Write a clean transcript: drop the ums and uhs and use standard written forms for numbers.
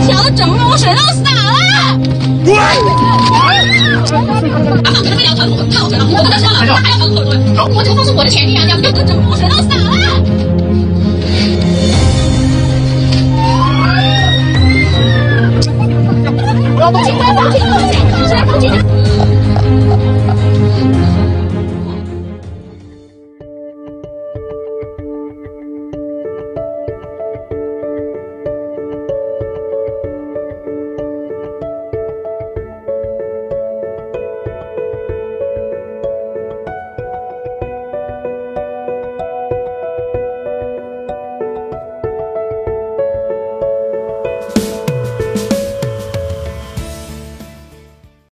条的整容水都洒了。 滚！ 阿芳可能为了团伙套着了，我跟他说了，他还要反口对。我这方是我的前提啊，你不能整容水都洒了。